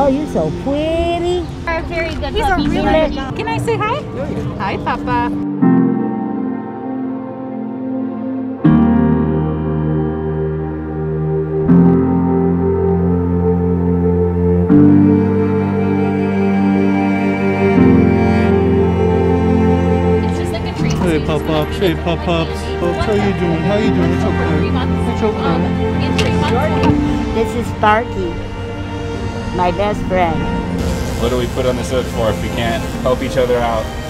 Oh, you're so pretty. Are very good. He's a puppies. really good. Can I say hi? Hi, Papa. It's just like a treat. Hey, Pop-Ups. Hey, Pop-Ups. How you doing? How you doing? It's okay. 3 months. It's okay. In 3 months. This is Sparky, my best friend. What do we put on this earth for if we can't help each other out?